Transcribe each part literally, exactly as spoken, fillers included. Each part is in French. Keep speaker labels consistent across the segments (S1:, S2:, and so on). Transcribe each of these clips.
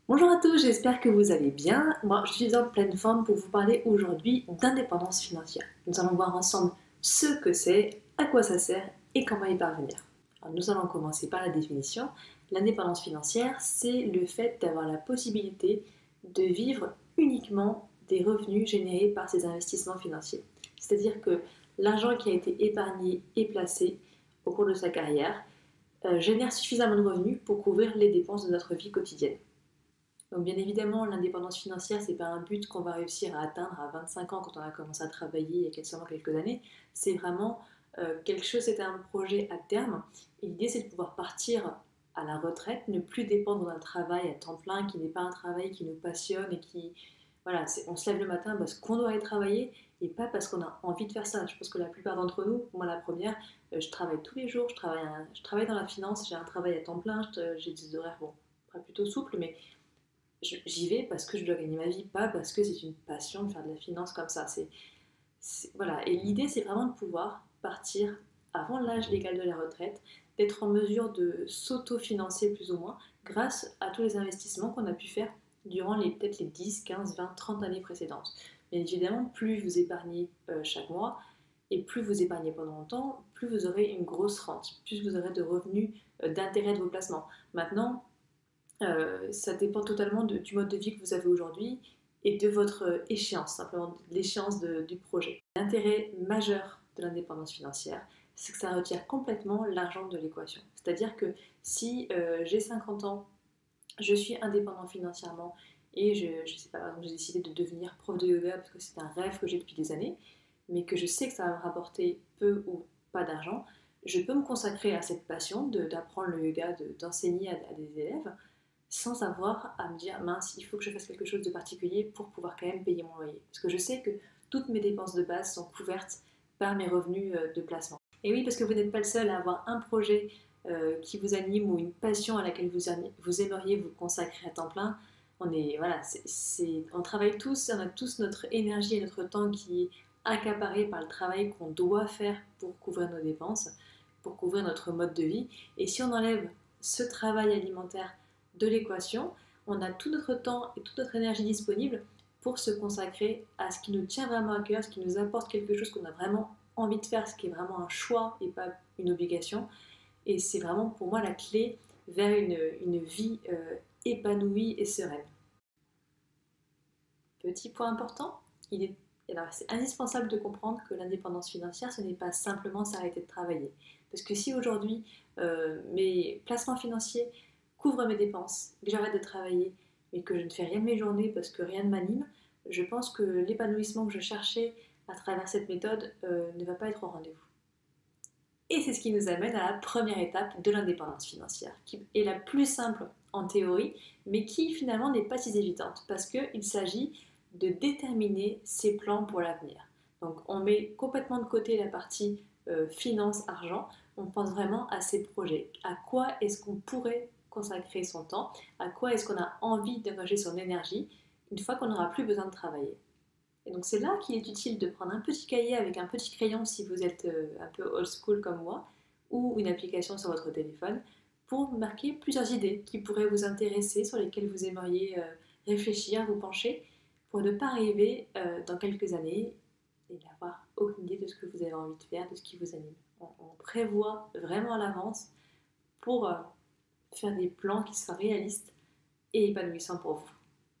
S1: Bonjour à tous, j'espère que vous allez bien. Moi, je suis en pleine forme pour vous parler aujourd'hui d'indépendance financière. Nous allons voir ensemble ce que c'est, à quoi ça sert et comment y parvenir. Alors, nous allons commencer par la définition. L'indépendance financière, c'est le fait d'avoir la possibilité de vivre uniquement des revenus générés par ses investissements financiers. C'est-à-dire que l'argent qui a été épargné et placé au cours de sa carrière euh, génère suffisamment de revenus pour couvrir les dépenses de notre vie quotidienne. Donc bien évidemment, l'indépendance financière, c'est pas un but qu'on va réussir à atteindre à vingt-cinq ans quand on a commencé à travailler il y a seulement quelques années. C'est vraiment euh, quelque chose, c'est un projet à terme. Et l'idée, c'est de pouvoir partir à la retraite, ne plus dépendre d'un travail à temps plein qui n'est pas un travail qui nous passionne et qui, voilà, on se lève le matin parce qu'on doit aller travailler et pas parce qu'on a envie de faire ça. Je pense que la plupart d'entre nous, moi la première, euh, je travaille tous les jours, je travaille, je travaille dans la finance, j'ai un travail à temps plein, j'ai des horaires bon, pas plutôt souples, mais j'y vais parce que je dois gagner ma vie, pas parce que c'est une passion de faire de la finance comme ça. C'est, c'est- voilà. Et l'idée, c'est vraiment de pouvoir partir avant l'âge légal de la retraite, d'être en mesure de s'auto-financer plus ou moins grâce à tous les investissements qu'on a pu faire durant les peut-être les dix, quinze, vingt, trente années précédentes. Bien évidemment, plus vous épargnez euh, chaque mois et plus vous épargnez pendant longtemps, plus vous aurez une grosse rente, plus vous aurez de revenus euh, d'intérêt de vos placements. Maintenant, euh, ça dépend totalement de- du mode de vie que vous avez aujourd'hui et de votre euh, échéance, simplement de l'échéance de- du projet. L'intérêt majeur de l'indépendance financière, c'est que ça retire complètement l'argent de l'équation. C'est-à-dire que si euh, j'ai cinquante ans, je suis indépendant financièrement et je, je sais pas, par exemple, j'ai décidé de devenir prof de yoga parce que c'est un rêve que j'ai depuis des années, mais que je sais que ça va me rapporter peu ou pas d'argent, je peux me consacrer à cette passion d'apprendre le yoga, de- d'enseigner à, à des élèves sans avoir à me dire mince, il faut que je fasse quelque chose de particulier pour pouvoir quand même payer mon loyer. Parce que je sais que toutes mes dépenses de base sont couvertes par mes revenus euh, de placement. Et oui, parce que vous n'êtes pas le seul à avoir un projet euh, qui vous anime ou une passion à laquelle vous, vous aimeriez vous consacrer à temps plein. On est, voilà, c'est, c'est, on travaille tous, on a tous notre énergie et notre temps qui est accaparé par le travail qu'on doit faire pour couvrir nos dépenses, pour couvrir notre mode de vie. Et si on enlève ce travail alimentaire de l'équation, on a tout notre temps et toute notre énergie disponible pour se consacrer à ce qui nous tient vraiment à cœur, ce qui nous apporte quelque chose qu'on a vraiment envie de faire, ce qui est vraiment un choix et pas une obligation. Et c'est vraiment pour moi la clé vers une, une vie euh, épanouie et sereine. Petit point important, il est, alors c'est indispensable de comprendre que l'indépendance financière, ce n'est pas simplement s'arrêter de travailler. Parce que si aujourd'hui euh, mes placements financiers couvrent mes dépenses, que j'arrête de travailler, mais que je ne fais rien de mes journées parce que rien ne m'anime, je pense que l'épanouissement que je cherchais à travers cette méthode euh, ne va pas être au rendez-vous. Et c'est ce qui nous amène à la première étape de l'indépendance financière, qui est la plus simple en théorie, mais qui finalement n'est pas si évidente, parce qu'il s'agit de déterminer ses plans pour l'avenir. Donc on met complètement de côté la partie euh, finance, argent, on pense vraiment à ses projets. À quoi est-ce qu'on pourrait consacrer son temps, à quoi est-ce qu'on a envie d'engager son énergie une fois qu'on n'aura plus besoin de travailler. Et donc c'est là qu'il est utile de prendre un petit cahier avec un petit crayon si vous êtes euh, un peu old school comme moi, ou une application sur votre téléphone, pour marquer plusieurs idées qui pourraient vous intéresser, sur lesquelles vous aimeriez euh, réfléchir, vous pencher, pour ne pas arriver euh, dans quelques années et n'avoir aucune idée de ce que vous avez envie de faire, de ce qui vous anime. On, on prévoit vraiment à l'avance pour euh, faire des plans qui soient réalistes et épanouissants pour vous.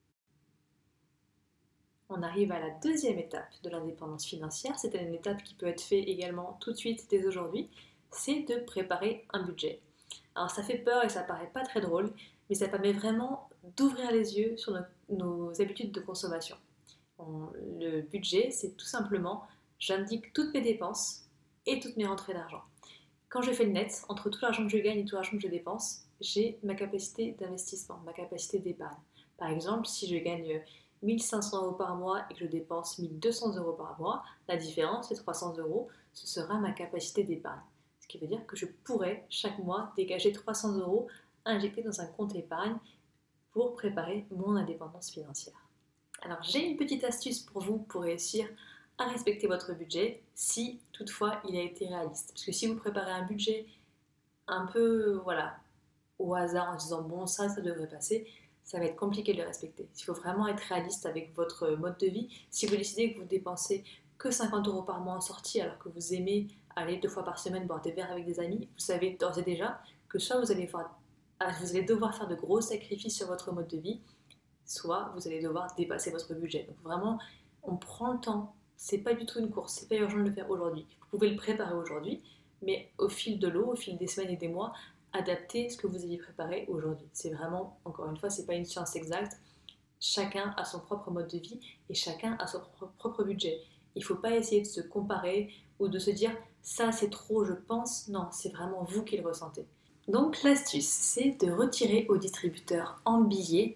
S1: On arrive à la deuxième étape de l'indépendance financière. C'est une étape qui peut être faite également tout de suite dès aujourd'hui. C'est de préparer un budget. Alors ça fait peur et ça paraît pas très drôle, mais ça permet vraiment d'ouvrir les yeux sur nos, nos habitudes de consommation. On, le budget, c'est tout simplement, j'indique toutes mes dépenses et toutes mes rentrées d'argent. Quand je fais le net, entre tout l'argent que je gagne et tout l'argent que je dépense, j'ai ma capacité d'investissement, ma capacité d'épargne. Par exemple, si je gagne mille cinq cents euros par mois et que je dépense mille deux cents euros par mois, la différence, c'est trois cents euros, ce sera ma capacité d'épargne. Ce qui veut dire que je pourrais chaque mois dégager trois cents euros injectés dans un compte épargne pour préparer mon indépendance financière. Alors j'ai une petite astuce pour vous pour réussir à respecter votre budget si toutefois il a été réaliste. Parce que si vous préparez un budget un peu voilà, au hasard en disant bon ça ça devrait passer, ça va être compliqué de le respecter. Il faut vraiment être réaliste avec votre mode de vie. Si vous décidez que vous dépensez que cinquante euros par mois en sortie alors que vous aimez aller deux fois par semaine boire des verres avec des amis, vous savez d'ores et déjà que soit vous allez, faire, vous allez devoir faire de gros sacrifices sur votre mode de vie, soit vous allez devoir dépasser votre budget. Donc vraiment, on prend le temps. C'est pas du tout une course, c'est pas urgent de le faire aujourd'hui. Vous pouvez le préparer aujourd'hui, mais au fil de l'eau, au fil des semaines et des mois, adaptez ce que vous avez préparé aujourd'hui. C'est vraiment, encore une fois, c'est pas une science exacte. Chacun a son propre mode de vie et chacun a son propre budget. Il faut pas essayer de se comparer ou de se dire ça c'est trop, je pense. Non, c'est vraiment vous qui le ressentez. Donc l'astuce, c'est de retirer au distributeur en billets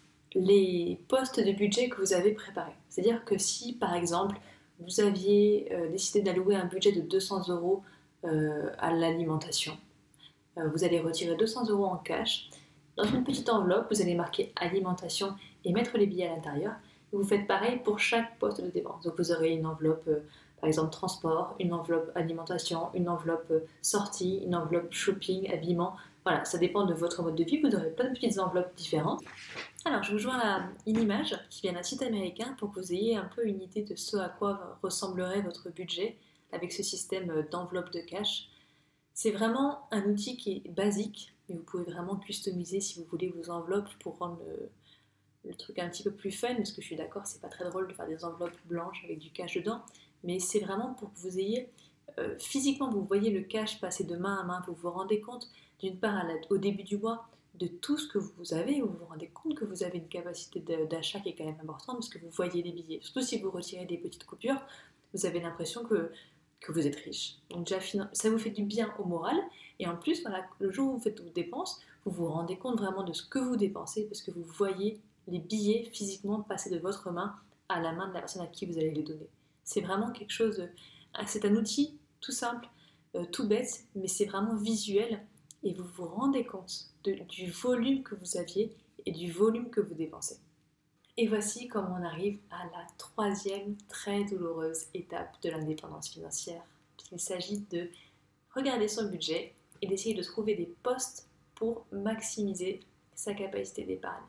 S1: les postes de budget que vous avez préparés. C'est-à-dire que si, par exemple, vous aviez euh, décidé d'allouer un budget de deux cents euros euh, à l'alimentation, euh, vous allez retirer deux cents euros en cash. Dans une petite enveloppe, vous allez marquer alimentation et mettre les billets à l'intérieur. Et vous faites pareil pour chaque poste de dépense. Donc vous aurez une enveloppe, euh, par exemple, transport, une enveloppe alimentation, une enveloppe euh, sortie, une enveloppe shopping, habillement. Voilà, ça dépend de votre mode de vie. Vous aurez plein de petites enveloppes différentes. Alors, je vous joins là une image qui vient d'un site américain pour que vous ayez un peu une idée de ce à quoi ressemblerait votre budget avec ce système d'enveloppe de cash. C'est vraiment un outil qui est basique, mais vous pouvez vraiment customiser si vous voulez vos enveloppes pour rendre le, le truc un petit peu plus fun, parce que je suis d'accord, c'est pas très drôle de faire des enveloppes blanches avec du cash dedans, mais c'est vraiment pour que vous ayez, euh, physiquement, vous voyez le cash passer de main à main, vous vous rendez compte d'une part à la, au début du mois, de tout ce que vous avez, vous vous rendez compte que vous avez une capacité d'achat qui est quand même importante parce que vous voyez les billets. Surtout si vous retirez des petites coupures, vous avez l'impression que, que vous êtes riche. Donc déjà, ça vous fait du bien au moral. Et en plus, voilà, le jour où vous faites vos dépenses, vous vous rendez compte vraiment de ce que vous dépensez parce que vous voyez les billets physiquement passer de votre main à la main de la personne à qui vous allez les donner. C'est vraiment quelque chose de... C'est un outil tout simple, euh, tout bête, mais c'est vraiment visuel et vous vous rendez compte de, du volume que vous aviez et du volume que vous dépensez. Et voici comment on arrive à la troisième très douloureuse étape de l'indépendance financière. Il s'agit de regarder son budget et d'essayer de trouver des postes pour maximiser sa capacité d'épargne.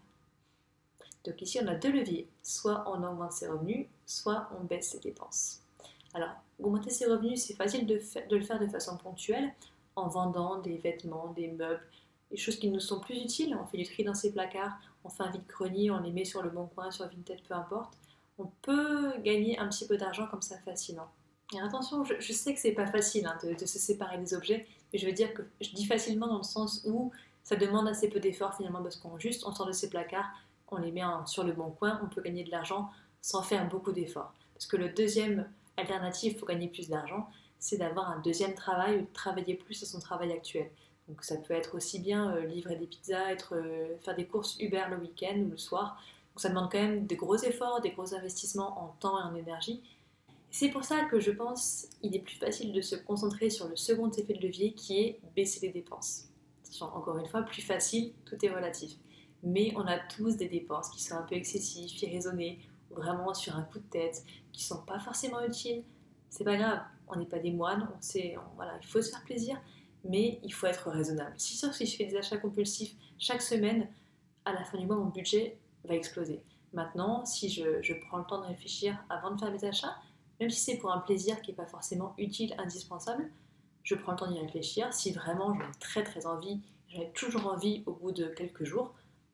S1: Donc ici on a deux leviers, soit on augmente ses revenus, soit on baisse ses dépenses. Alors augmenter ses revenus, c'est facile de, de le faire de façon ponctuelle, en vendant des vêtements, des meubles, des choses qui nous sont plus utiles. On fait du tri dans ses placards, on fait un vide-grenier, on les met sur le bon coin, sur Vinted, peu importe. On peut gagner un petit peu d'argent comme ça facilement. Et attention, je, je sais que c'est pas facile hein, de, de se séparer des objets, mais je veux dire que je dis facilement dans le sens où ça demande assez peu d'efforts finalement parce qu'on juste on sort de ses placards, on les met en, sur le bon coin, on peut gagner de l'argent sans faire beaucoup d'efforts. Parce que le deuxième alternative pour gagner plus d'argent, c'est d'avoir un deuxième travail ou de travailler plus à son travail actuel. Donc ça peut être aussi bien euh, livrer des pizzas, être, euh, faire des courses Uber le week-end ou le soir. Donc ça demande quand même des gros efforts, des gros investissements en temps et en énergie. C'est pour ça que je pense qu'il est plus facile de se concentrer sur le second effet de levier qui est baisser les dépenses. Encore une fois, plus facile, tout est relatif. Mais on a tous des dépenses qui sont un peu excessives, irraisonnées, ou vraiment sur un coup de tête, qui ne sont pas forcément utiles. C'est pas grave, on n'est pas des moines, on sait, on, voilà, il faut se faire plaisir, mais il faut être raisonnable. Si sûr, si je fais des achats compulsifs chaque semaine, à la fin du mois, mon budget va exploser. Maintenant, si je, je prends le temps de réfléchir avant de faire mes achats, même si c'est pour un plaisir qui n'est pas forcément utile, indispensable, je prends le temps d'y réfléchir. Si vraiment j'en ai très très envie, j'en ai toujours envie au bout de quelques jours,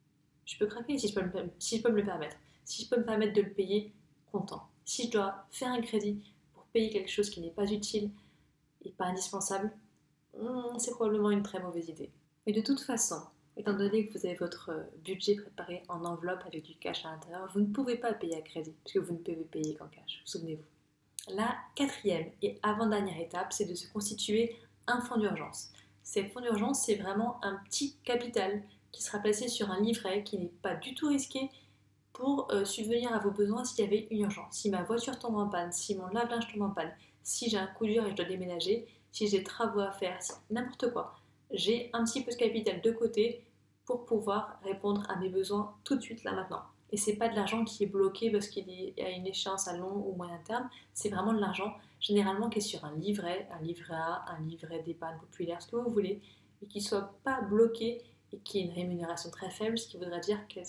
S1: je peux craquer si je peux, me, si je peux me le permettre. Si je peux me permettre de le payer, content. Si je dois faire un crédit pour payer quelque chose qui n'est pas utile et pas indispensable, c'est probablement une très mauvaise idée. Mais de toute façon, étant donné que vous avez votre budget préparé en enveloppe avec du cash à l'intérieur, vous ne pouvez pas payer à crédit, puisque vous ne pouvez payer qu'en cash, souvenez-vous. La quatrième et avant-dernière étape, c'est de se constituer un fonds d'urgence. Ce fonds d'urgence, c'est vraiment un petit capital qui sera placé sur un livret qui n'est pas du tout risqué pour euh, subvenir à vos besoins s'il y avait une urgence. Si ma voiture tombe en panne, si mon lave-linge tombe en panne, si j'ai un coup dur et je dois déménager, si j'ai des travaux à faire, si, n'importe quoi. J'ai un petit peu de capital de côté pour pouvoir répondre à mes besoins tout de suite, là, maintenant. Et c'est pas de l'argent qui est bloqué parce qu'il y a une échéance à long ou moyen terme, c'est vraiment de l'argent généralement qui est sur un livret, un livret A, un livret d'épargne populaire, ce que vous voulez, et qui soit pas bloqué et qui est une rémunération très faible, ce qui voudrait dire que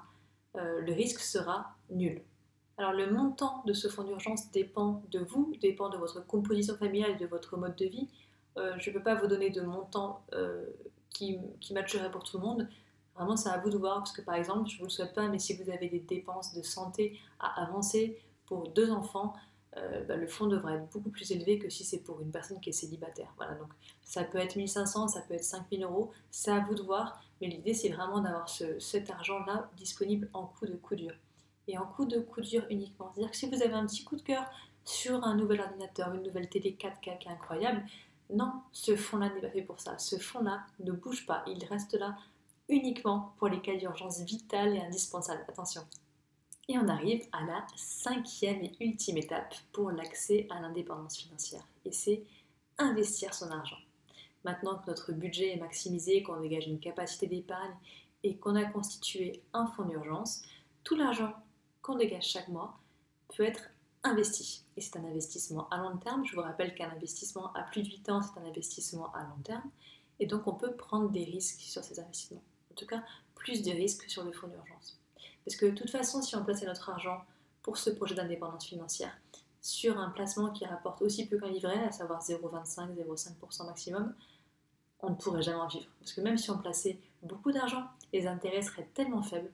S1: euh, le risque sera nul. Alors le montant de ce fonds d'urgence dépend de vous, dépend de votre composition familiale et de votre mode de vie. Euh, je ne peux pas vous donner de montant euh, qui, qui matcherait pour tout le monde. Vraiment, c'est à vous de voir, parce que par exemple, je ne vous le souhaite pas, mais si vous avez des dépenses de santé à avancer pour deux enfants, euh, bah, le fonds devrait être beaucoup plus élevé que si c'est pour une personne qui est célibataire. Voilà, donc ça peut être mille cinq cents, ça peut être cinq mille euros, c'est à vous de voir, mais l'idée c'est vraiment d'avoir ce, cet argent-là disponible en coup de coup dur. Et en coup de coup dur uniquement. C'est-à-dire que si vous avez un petit coup de cœur sur un nouvel ordinateur, une nouvelle télé quatre K qui est incroyable, non, ce fonds-là n'est pas fait pour ça. Ce fonds-là ne bouge pas, il reste là uniquement pour les cas d'urgence vitale et indispensable. Attention. Et on arrive à la cinquième et ultime étape pour l'accès à l'indépendance financière. Et c'est investir son argent. Maintenant que notre budget est maximisé, qu'on dégage une capacité d'épargne et qu'on a constitué un fonds d'urgence, tout l'argent qu'on dégage chaque mois peut être investi. Et c'est un investissement à long terme. Je vous rappelle qu'un investissement à plus de huit ans, c'est un investissement à long terme. Et donc on peut prendre des risques sur ces investissements. En tout cas, plus de risques sur le fonds d'urgence. Parce que de toute façon, si on plaçait notre argent pour ce projet d'indépendance financière sur un placement qui rapporte aussi peu qu'un livret, à savoir zéro virgule vingt-cinq à zéro virgule cinq pour cent maximum, on ne pourrait jamais en vivre. Parce que même si on plaçait beaucoup d'argent, les intérêts seraient tellement faibles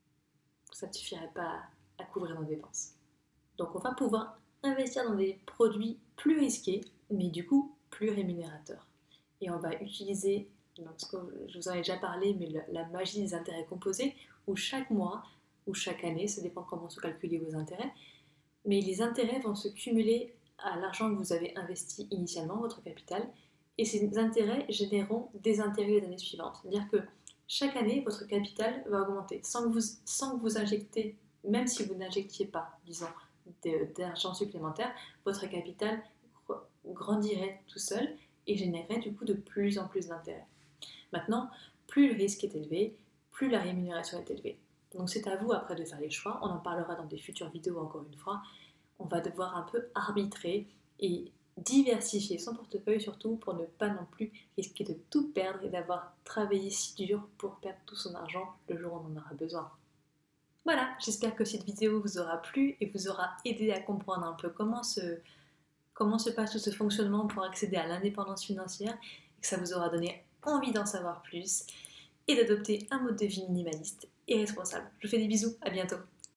S1: que ça ne suffirait pas à couvrir nos dépenses. Donc on va pouvoir investir dans des produits plus risqués, mais du coup plus rémunérateurs. Et on va utiliser, donc, je vous en ai déjà parlé, mais la magie des intérêts composés, où chaque mois ou chaque année, ça dépend comment se calculer vos intérêts, mais les intérêts vont se cumuler à l'argent que vous avez investi initialement, votre capital, et ces intérêts généreront des intérêts les années suivantes. C'est-à-dire que chaque année, votre capital va augmenter sans que vous, sans que vous injectez, même si vous n'injectiez pas, disons, d'argent supplémentaire, votre capital grandirait tout seul et générerait du coup de plus en plus d'intérêts. Maintenant, plus le risque est élevé, plus la rémunération est élevée. Donc c'est à vous après de faire les choix, on en parlera dans des futures vidéos encore une fois. On va devoir un peu arbitrer et diversifier son portefeuille surtout pour ne pas non plus risquer de tout perdre et d'avoir travaillé si dur pour perdre tout son argent le jour où on en aura besoin. Voilà, j'espère que cette vidéo vous aura plu et vous aura aidé à comprendre un peu comment se, comment se passe tout ce fonctionnement pour accéder à l'indépendance financière et que ça vous aura donné envie d'en savoir plus et d'adopter un mode de vie minimaliste et responsable. Je vous fais des bisous, à bientôt.